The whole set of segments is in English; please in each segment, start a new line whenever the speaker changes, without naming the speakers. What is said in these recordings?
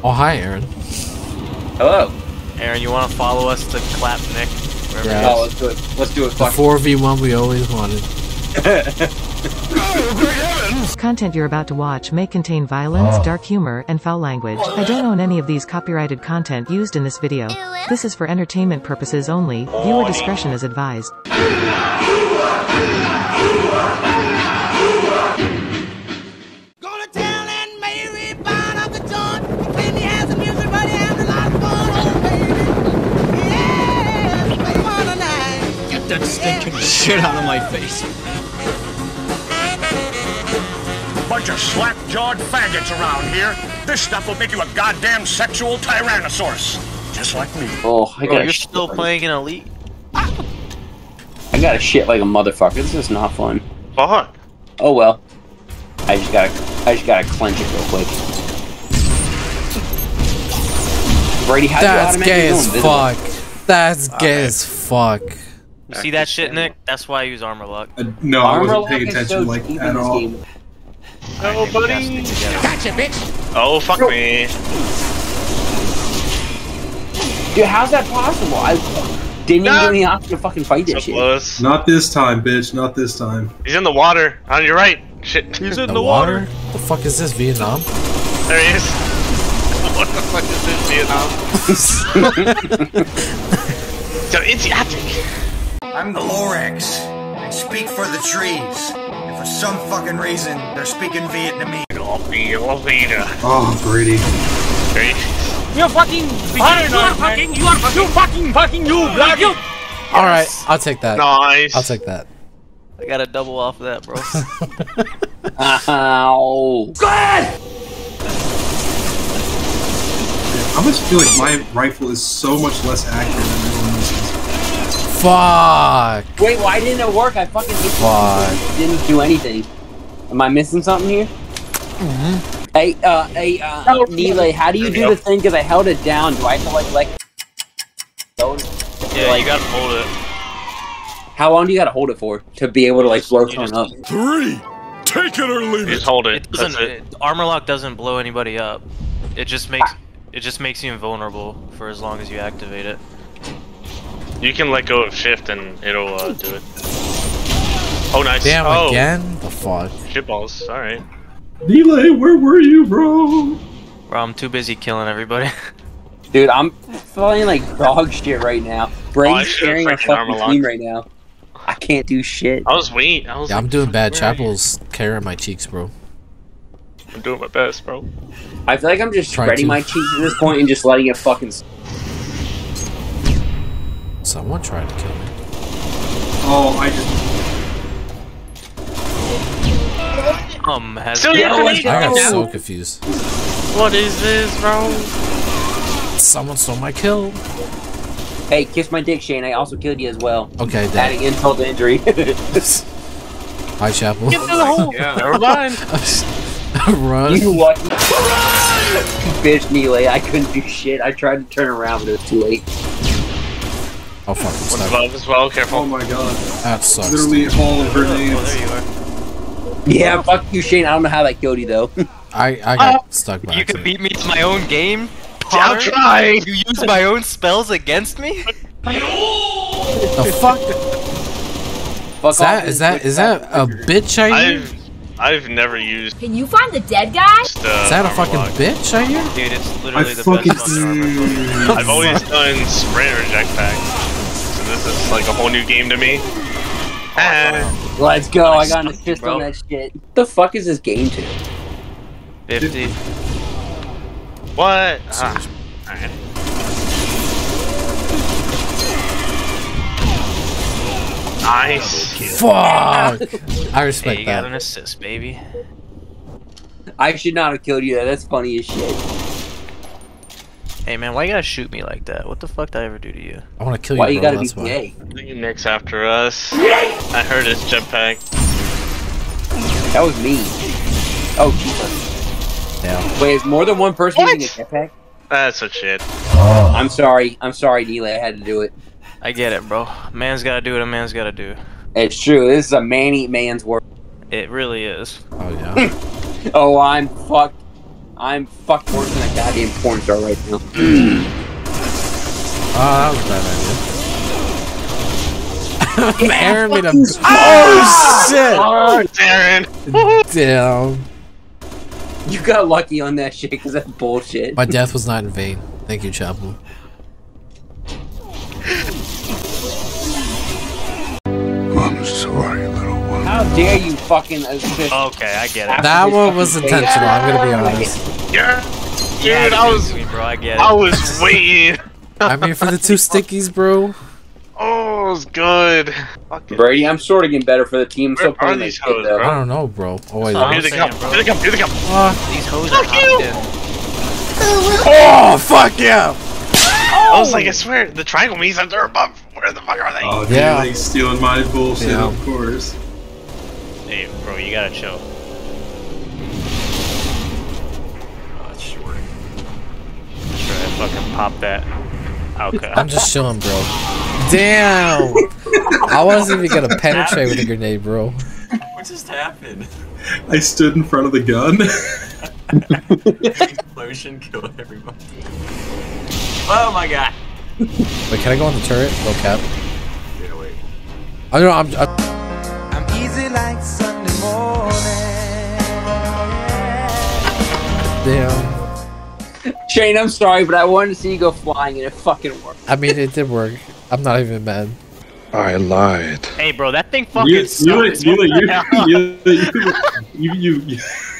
Oh, hi, Aaron.
Hello.
Aaron, you want to follow us to Clap Nick?
Yeah.
Oh, let's do it. Let's do it.
The 4v1 we always wanted.
Content you're about to watch may contain violence, dark humor, and foul language. I don't own any of these copyrighted content used in this video. This is for entertainment purposes only. Viewer discretion is advised.
That stinking shit out of my face.
Bunch of slack-jawed faggots around here. This stuff will make you a goddamn sexual tyrannosaurus. Just like me.
Oh, I
Bro,
got
you're still playing in Elite?
I gotta shit like a motherfucker. This is not fun.
Fuck.
Oh well. I just gotta clench it real quick. Brady, how do you
That's
automatically
gay
go
as
invisible?
fuck. That's gay as fuck.
You see that shit, Nick? That's why I use Armor Lock.
No, I
Armor
wasn't paying
lock is
attention
so
like
cheap in
at
this
all.
game.
Oh, buddy.
Gotcha, bitch!
Oh, fuck me.
Dude, how's that possible? I didn't even give me the option to fucking fight this
So
shit.
close.
Not this time, bitch. Not this time.
He's in the water. On your right. Shit. He's in
The water? The fuck is this, Vietnam?
There he is. What the fuck is this, Vietnam? So idiotic.
I'm the Lorax. I speak for the trees. And for some fucking reason, they're speaking Vietnamese.
Oh, Brady.
You
Alright, I'll take that.
Nice.
I'll take that.
I got a double off of that, bro.
Ow.
I must feel like my rifle is so much less accurate than everyone else's.
Fuck.
Wait, why didn't it work? I fucking hit
Fuck.
didn't do anything. Am I missing something here? Hey, Neely, how do you do the thing? Because I held it down. Do I have to like
Yeah, you gotta hold it.
How long do you gotta hold it for to be able to like blow someone up?
3. Take it or leave it. Just hold it.
It doesn't. Armor Lock doesn't blow anybody up. It just makes you invulnerable for as long as you activate it.
You can let go of shift and it'll do it. Oh, nice.
Damn,
oh.
again? The fuck?
Shitballs. Alright.
Delay, where were you, bro?
Bro, I'm too busy killing everybody.
Dude, I'm feeling like dog shit right now. Brain's sharing a fucking team right now. I can't do shit.
I was weak. I was
Yeah,
like,
I'm doing bad.
where are you?
Chapel's carrying my cheeks, bro.
I'm doing my best, bro.
I feel like I'm just
Try
spreading
to.
my cheeks at this point and just letting it fucking.
Someone tried to kill me.
Oh, I just.
Has
Still
been-
I
I got so confused.
What is this, bro?
Someone stole my kill.
Hey, kiss my dick, Shane. I also killed you as well.
Okay,
Adding
Dad.
insult to injury.
Hi, Chapel.
Yeah, never mind.
Run.
You what? Bitch, Neely. I couldn't do shit. I tried to turn around, but it was too late.
Oh, fuck. I'm
One
stuck.
glove as well. Careful.
Oh my god.
That sucks.
Literally all of her
Oh,
names.
there you are.
Yeah, fuck you, Shane. I don't know how that killed you, though.
I got stuck by
You could
accident.
beat me to my own game?
I'll
Potter?
try.
You use my own spells against me?
The fuck?
Fuck
Is that a bitch I hear?
I've never used.
Can you find the dead guy?
Is that a fucking bitch I hear?
Dude, it's
I
literally the
fucking.
best fucking armor.
I've always done sprint or jetpack, so this is like a whole new game to me. Ah,
Let's go. I got an assist
bro.
on that shit. What the fuck is this game to?
50.
what? Alright. Nice.
Fuck! I
Hey,
respect
you got an
that.
assist, baby.
I should not have killed you. That's funny as shit.
Hey man, why you gotta shoot me like that? What the fuck did I ever do to you?
I want to kill
Why
you,
you
bro.
gotta be
That's why.
gay?
Nick's after us. I heard his jetpack.
That was me. Oh, Jesus.
Yeah.
Wait, is more than one person using a jetpack?
That's a shit.
I'm sorry, Neely. I had to do it.
I get it, bro. Man's gotta do what a man's gotta do.
It's true. This is a man eat man's work.
It really is.
Oh yeah.
Oh, I'm fucked. I'm fucking worse than a goddamn porn star right now.
Oh, that was a bad idea. Aaron made a. Oh shit!
Aaron.
Damn.
You got lucky on that shit because that's bullshit.
My death was not in vain. Thank you, Chapel.
I'm sorry, little one.
How dare you fucking assist?
Okay, I get it.
That one was intentional. I'm gonna be honest.
Yeah.
Yeah,
Dude, I was,
bro. I get it.
I was waiting.
I'm here for the 2 stickies, bro.
Oh, it was good. Fuck it.
Brady, I'm sort of getting better for the team.
Where
So
are these hoes, bro?
I don't know, bro. Oh wait.
That's
Here they come.
bro.
Here they come. Here they come.
These hoes are hopped in.
Oh fuck yeah!
I was like, I swear, the triangle means that they're above. Where the fuck are they?
Oh, dude,
Yeah.
like stealing my bullshit,
Yeah.
of course.
Hey, bro, you gotta chill. Sure, I fucking pop that. Okay.
I'm just chilling, bro. Damn! I wasn't even gonna penetrate with a grenade, bro.
What just happened?
I stood in front of the gun.
Explosion killed everybody. Oh my god.
Wait, can I go on the turret? No cap.
Yeah, wait.
I don't know. I'm
easy like Sunday morning.
damn.
Shane, I'm sorry, but I wanted to see you go flying and it fucking worked.
I mean, it did work. I'm not even mad.
I lied.
Hey, bro, that thing fucking sucks.
You.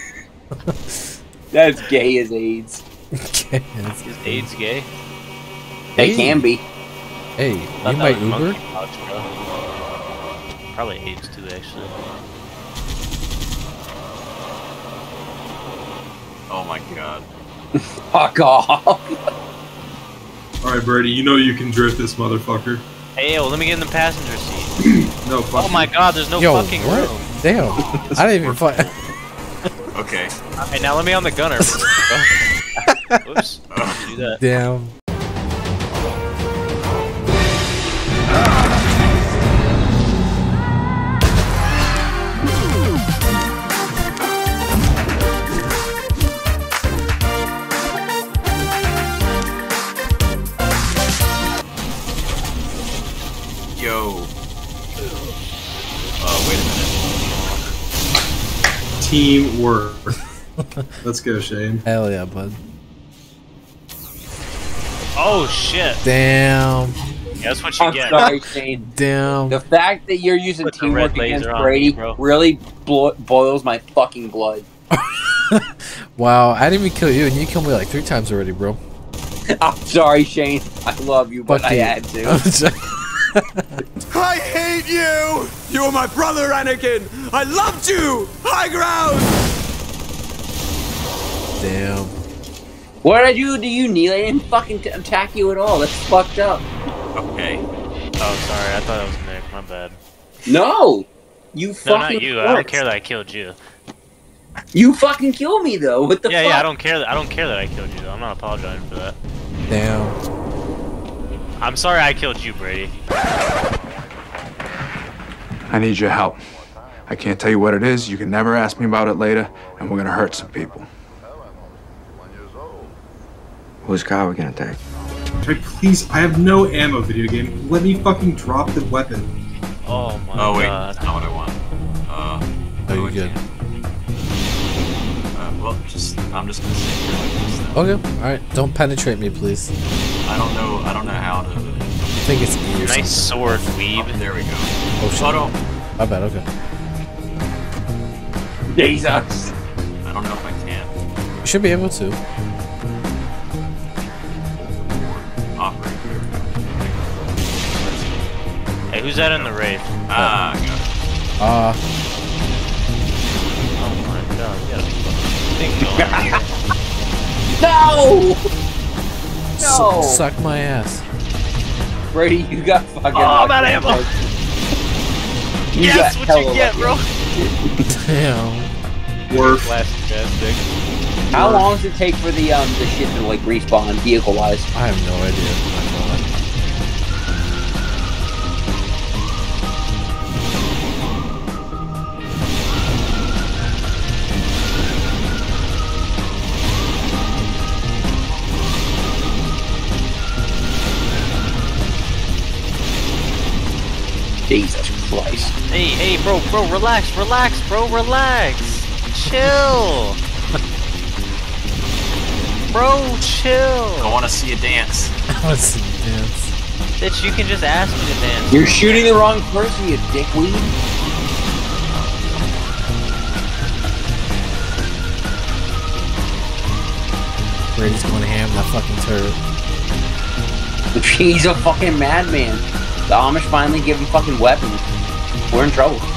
That's gay as AIDS.
Okay.
Is AIDS gay?
They can be.
Hey,
Thought
you
that
might
was
Uber?
monkeypox, bro. Probably AIDS too, actually.
Oh my god.
Fuck off.
Alright, Brady, you know you can drift this motherfucker.
Hey, yo, let me get in the passenger seat.
No, fuck
Oh my god, there's no
Yo,
fucking
what?
room.
Damn. I didn't even fight.
Okay.
Hey, now let me on the gunner. Whoops. Do that.
Damn.
Yo. Wait a minute.
Teamwork. Let's go, Shane.
Hell yeah, bud.
Oh shit.
Damn.
Yeah, that's what you
I'm
get.
sorry, Shane.
Damn.
The fact that you're using
Put the
teamwork
red laser
against
on
Brady
me, bro.
really boils my fucking blood.
Wow, I didn't even kill you, and you killed me like 3 times already, bro.
I'm sorry, Shane. I love you, but
Fuck
I
you.
had to.
I hate you! You are my brother, Anakin! I loved you! High ground!
Damn.
What did I do to you, Neil? I didn't fucking attack you at all. That's fucked up.
Okay.
Oh, sorry. I thought that was Nick. My bad.
No! You
No,
fucking
not you. I don't care that I killed you.
You fucking kill me though. What the fuck?
Yeah, I don't care that I killed you. Though. I'm not apologizing for that.
Damn.
I'm sorry I killed you, Brady.
I need your help. I can't tell you what it is. You can never ask me about it later, and we're gonna hurt some people.
Whose car are we gonna take?
Please, I have no ammo, video game. Let me fucking drop the weapon.
Oh my
Oh wait,
god.
that's not what I want.
Oh, you good?
Well, I'm just gonna sit here like this. Then.
Okay, alright. Don't penetrate me, please.
I don't know how to.
I think it's E or something.
Nice sword, weeb.
Oh, there we go.
Oh shit.
Hold on.
My bad, okay.
Jesus.
I don't know if I can.
You should be able to.
Operate. Here we go.
Hey, who's that in the Wraith?
Ah, I got it.
Oh my god, you got a thing going on.
No! No!
Suck my ass.
Brady, you got fucking.
Oh, I'm out of ammo. Yes, what you get, bro?
Damn.
Worth.
Fantastic.
How long does it take for the shit to like respawn vehicle wise?
I have no idea.
Jesus Christ.
Hey, bro, relax, bro, relax. Chill. Bro, chill.
I want to see you dance.
I want to see you dance.
Bitch, you can just ask me to dance.
You're shooting the wrong person, you dickweed.
Brady's going ham that fucking turret.
He's a fucking madman. The Amish finally give him fucking weapons. We're in trouble.